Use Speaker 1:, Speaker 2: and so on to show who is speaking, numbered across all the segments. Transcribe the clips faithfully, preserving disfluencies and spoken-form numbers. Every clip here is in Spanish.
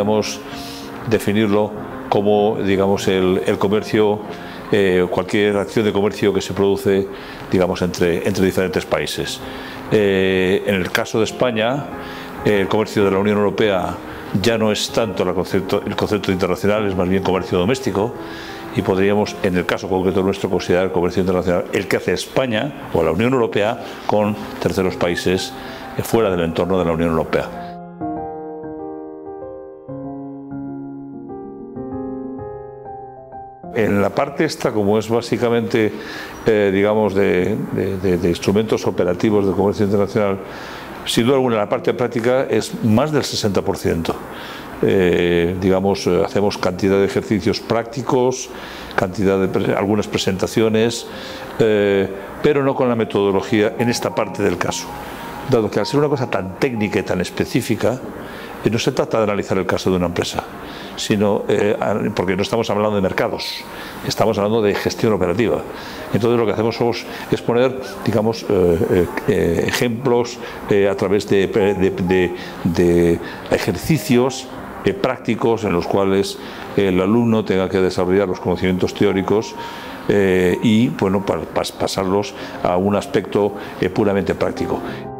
Speaker 1: podríamos definirlo como, digamos, el, el comercio, eh, cualquier acción de comercio que se produce, digamos, entre, entre diferentes países. Eh, en el caso de España, eh, el comercio de la Unión Europea ya no es tanto el concepto, el concepto internacional, es más bien comercio doméstico, y podríamos, en el caso concreto nuestro, considerar el comercio internacional el que hace España o la Unión Europea con terceros países eh, fuera del entorno de la Unión Europea. En la parte esta, como es básicamente, eh, digamos, de, de, de, de instrumentos operativos de comercio internacional, sin duda alguna la parte práctica es más del sesenta por ciento. Eh, digamos, eh, hacemos cantidad de ejercicios prácticos, cantidad de pre algunas presentaciones, eh, pero no con la metodología en esta parte del caso. Dado que al ser una cosa tan técnica y tan específica, eh, no se trata de analizar el caso de una empresa, sino eh, porque no estamos hablando de mercados, estamos hablando de gestión operativa. Entonces lo que hacemos es poner, digamos, eh, eh, ejemplos eh, a través de, de, de, de ejercicios eh, prácticos en los cuales el alumno tenga que desarrollar los conocimientos teóricos eh, y, bueno, para, para pasarlos a un aspecto eh, puramente práctico.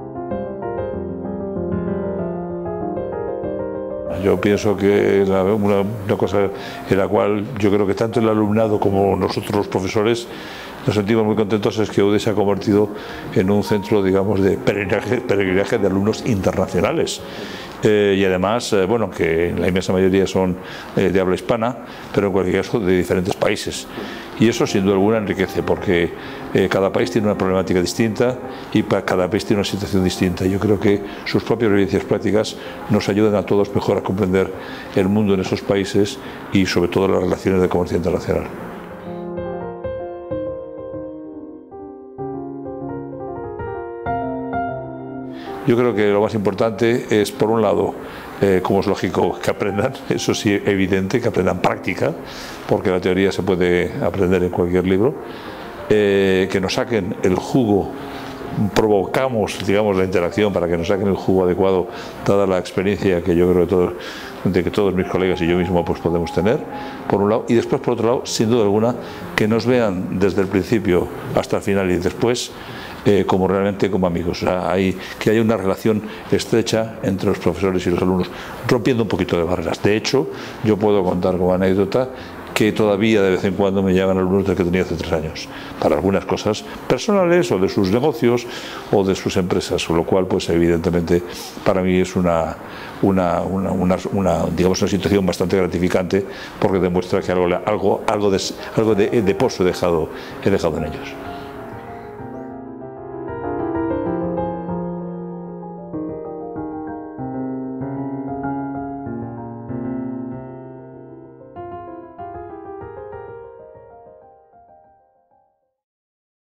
Speaker 1: Yo pienso que la, una, una cosa en la cual yo creo que tanto el alumnado como nosotros los profesores nos sentimos muy contentos es que U D E se ha convertido en un centro, digamos, de peregrinaje, peregrinaje de alumnos internacionales. Eh, y además, eh, bueno, que la inmensa mayoría son eh, de habla hispana, pero en cualquier caso de diferentes países. Y eso sin duda alguna enriquece, porque eh, cada país tiene una problemática distinta y para cada país tiene una situación distinta. Yo creo que sus propias vivencias prácticas nos ayudan a todos mejor a comprender el mundo en esos países y sobre todo las relaciones de comercio internacional. Yo creo que lo más importante es, por un lado, eh, como es lógico, que aprendan, eso sí, evidente, que aprendan práctica, porque la teoría se puede aprender en cualquier libro, eh, que nos saquen el jugo, provocamos, digamos, la interacción para que nos saquen el jugo adecuado, dada la experiencia que yo creo que todos, de que todos mis colegas y yo mismo pues podemos tener, por un lado, y después, por otro lado, sin duda alguna, que nos vean desde el principio hasta el final y después, Eh, como realmente como amigos, o sea, hay, que haya una relación estrecha entre los profesores y los alumnos, rompiendo un poquito de barreras. De hecho, yo puedo contar como anécdota que todavía de vez en cuando me llegan alumnos del que tenía hace tres años, para algunas cosas personales o de sus negocios o de sus empresas, con lo cual, pues evidentemente, para mí es una, una, una, una, una, digamos, una situación bastante gratificante, porque demuestra que algo, algo, algo, de, algo de, de pozo he dejado, he dejado en ellos.